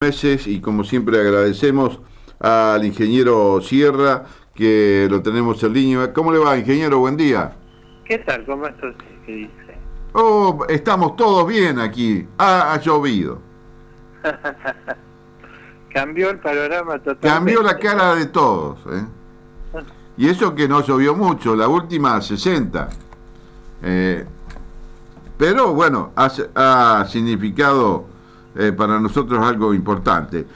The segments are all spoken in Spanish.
meses y como siempre agradecemos al ingeniero Sierra que lo tenemos en línea. ¿Cómo le va, ingeniero? Buen día. ¿Qué tal? ¿Cómo estás? ¿Qué dice? Oh, estamos todos bien aquí. Ha llovido. Cambió el panorama Cambió la totalmente, ¿no? cara de todos, ¿eh? Y eso que no llovió mucho, la última 60. Eh, pero bueno, ha significado para nosotros algo importante.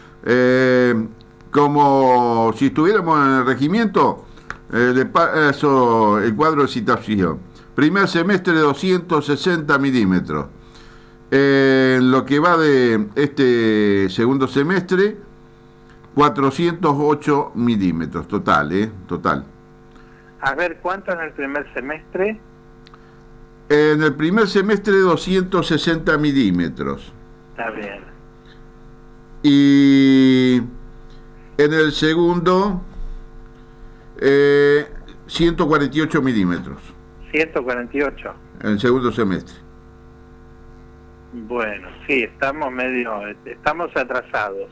Como si estuviéramos en el regimiento, le paso el cuadro de situación. Primer semestre 260 milímetros. Lo que va de este segundo semestre, 408 milímetros, total, total. A ver, ¿cuánto en el primer semestre? En el primer semestre 260 milímetros. Está bien. Y en el segundo, 148 milímetros. 148. En el segundo semestre. Bueno, sí, estamos atrasados.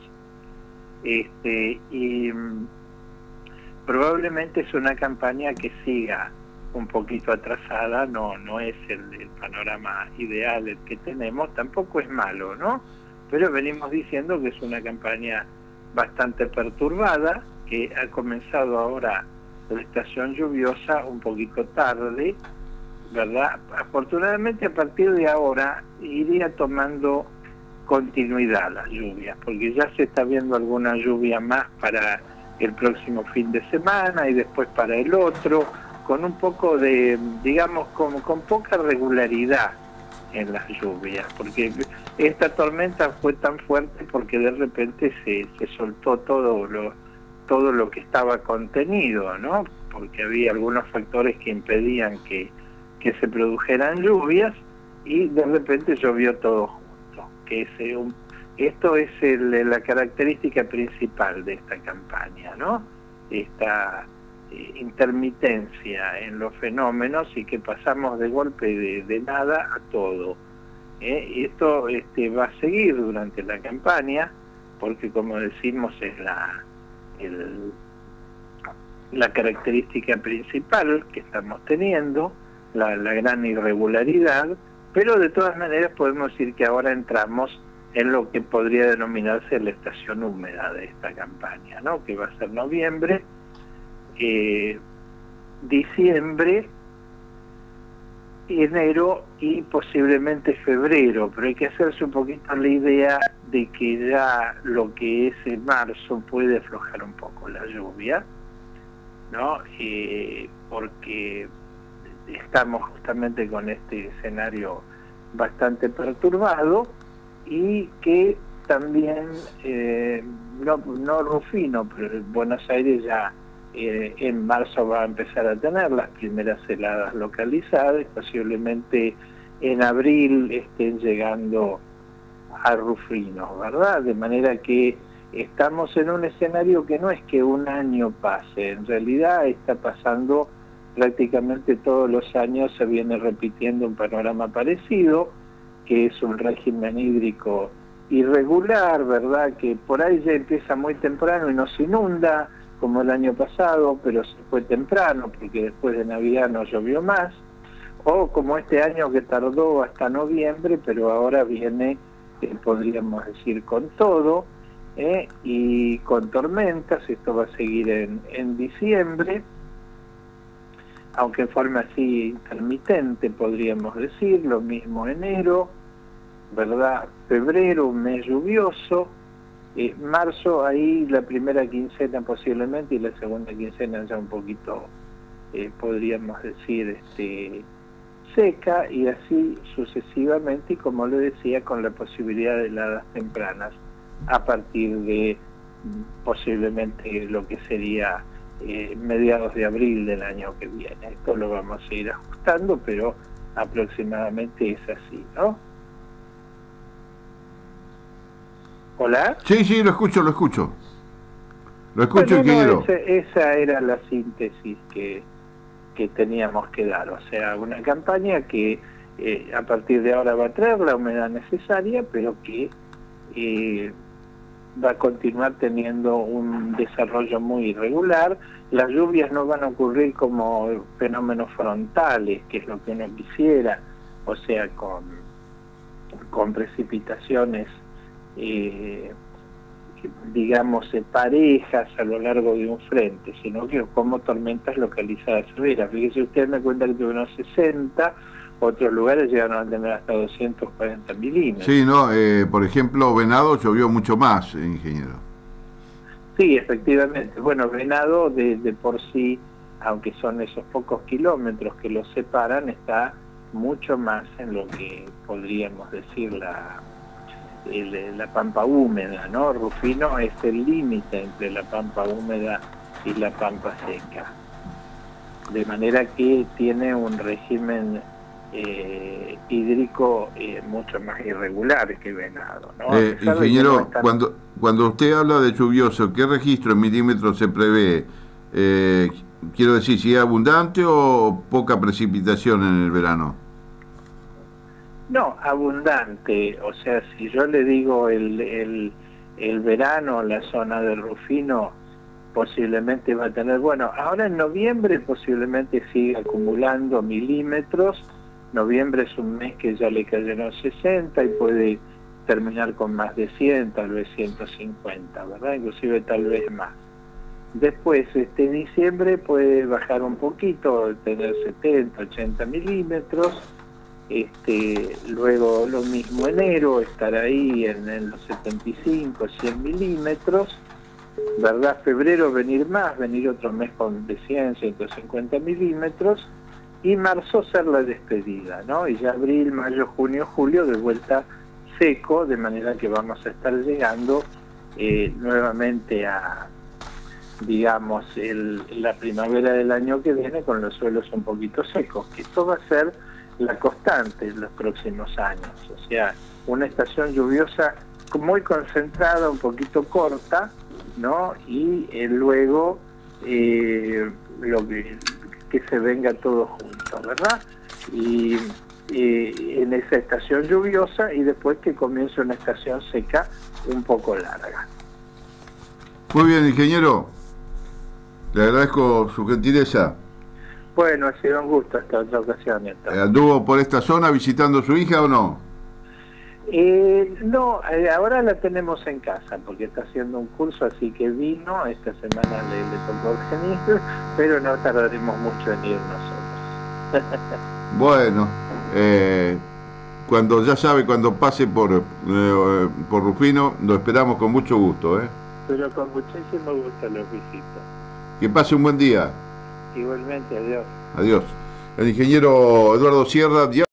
Y probablemente es una campaña que siga un poquito atrasada, no es el panorama ideal el que tenemos, tampoco es malo, ¿no? Pero venimos diciendo que es una campaña bastante perturbada, que ha comenzado ahora la estación lluviosa un poquito tarde, ¿verdad? Afortunadamente a partir de ahora iría tomando continuidad las lluvias, porque ya se está viendo alguna lluvia más para el próximo fin de semana y después para el otro, con un poco de, digamos, con poca regularidad en las lluvias, porque esta tormenta fue tan fuerte porque de repente se soltó todo lo que estaba contenido, ¿no? Porque había algunos factores que impedían que se produjeran lluvias y de repente llovió todo junto, que esto es la característica principal de esta campaña, ¿no? Esta intermitencia en los fenómenos y que pasamos de golpe de nada a todo. Y esto va a seguir durante la campaña, porque como decimos es la característica principal que estamos teniendo, la gran irregularidad, pero de todas maneras podemos decir que ahora entramos en lo que podría denominarse la estación húmeda de esta campaña, ¿no? Que va a ser noviembre, diciembre, enero y posiblemente febrero, pero hay que hacerse un poquito la idea de que ya lo que es en marzo puede aflojar un poco la lluvia, ¿no? Porque estamos justamente con este escenario bastante perturbado y que también, no Rufino, pero en Buenos Aires ya en marzo va a empezar a tener las primeras heladas localizadas, posiblemente en abril estén llegando a Rufino, ¿verdad? De manera que estamos en un escenario que no es que un año pase, en realidad está pasando prácticamente todos los años, se viene repitiendo un panorama parecido, que es un régimen hídrico irregular, ¿verdad? Que por ahí ya empieza muy temprano y nos inunda, como el año pasado, pero se fue temprano, porque después de Navidad no llovió más, o como este año que tardó hasta noviembre, pero ahora viene, podríamos decir, con todo, y con tormentas. Esto va a seguir en diciembre, aunque en forma así intermitente, podríamos decir, lo mismo enero, ¿verdad? Febrero, un mes lluvioso, marzo, ahí la primera quincena posiblemente, y la segunda quincena ya un poquito, podríamos decir, seca, y así sucesivamente, y como le decía, con la posibilidad de heladas tempranas a partir de posiblemente lo que sería mediados de abril del año que viene. Esto lo vamos a ir ajustando, pero aproximadamente es así, ¿no? ¿Hola? Sí, sí, lo escucho, lo escucho. Lo escucho, Bueno, ingeniero. esa era la síntesis que teníamos que dar. O sea, una campaña que a partir de ahora va a traer la humedad necesaria, pero que va a continuar teniendo un desarrollo muy irregular. Las lluvias no van a ocurrir como fenómenos frontales, que es lo que uno quisiera, o sea, con precipitaciones, digamos, parejas a lo largo de un frente, sino que como tormentas localizadas severas. Fíjese usted, me cuenta que tuvo unos 60, otros lugares llegaron a tener hasta 240 milímetros. Sí, no, por ejemplo, Venado llovió mucho más, ingeniero. Sí, efectivamente. Bueno, Venado de por sí, aunque son esos pocos kilómetros que los separan, está mucho más en lo que podríamos decir la pampa húmeda, ¿no? Rufino es el límite entre la pampa húmeda y la pampa seca. De manera que tiene un régimen hídrico mucho más irregular que Venado, ¿no? Ingeniero, cuando usted habla de lluvioso, ¿qué registro en milímetros se prevé? Quiero decir, si es abundante o poca precipitación en el verano. No, abundante. O sea, si yo le digo el verano, la zona del Rufino posiblemente va a tener, bueno, ahora en noviembre posiblemente siga acumulando milímetros. Noviembre es un mes que ya le cayeron 60 y puede terminar con más de 100, tal vez 150, ¿verdad? Inclusive tal vez más. Después, diciembre puede bajar un poquito, tener 70, 80 milímetros. Luego lo mismo enero, estar ahí en los 75, 100 milímetros, ¿verdad? Febrero venir otro mes de 100, 150 milímetros, y marzo ser la despedida, ¿no? Y ya abril, mayo, junio, julio de vuelta seco, de manera que vamos a estar llegando nuevamente a, digamos, la primavera del año que viene con los suelos un poquito secos, que esto va a ser la constante en los próximos años, o sea, una estación lluviosa muy concentrada, un poquito corta, ¿no? Y luego lo que se venga todo junto, ¿verdad? Y en esa estación lluviosa y después que comience una estación seca un poco larga. Muy bien, ingeniero. Le agradezco su gentileza. Bueno, ha sido un gusto hasta otra ocasión. ¿Anduvo por esta zona visitando a su hija o no? No, ahora la tenemos en casa porque está haciendo un curso, así que vino, esta semana le tocó venir, pero no tardaremos mucho en ir nosotros. Bueno, cuando pase por Rufino, lo esperamos con mucho gusto. Pero con muchísimo gusto los visito. Que pase un buen día. Igualmente, adiós. Adiós. El ingeniero Eduardo Sierra.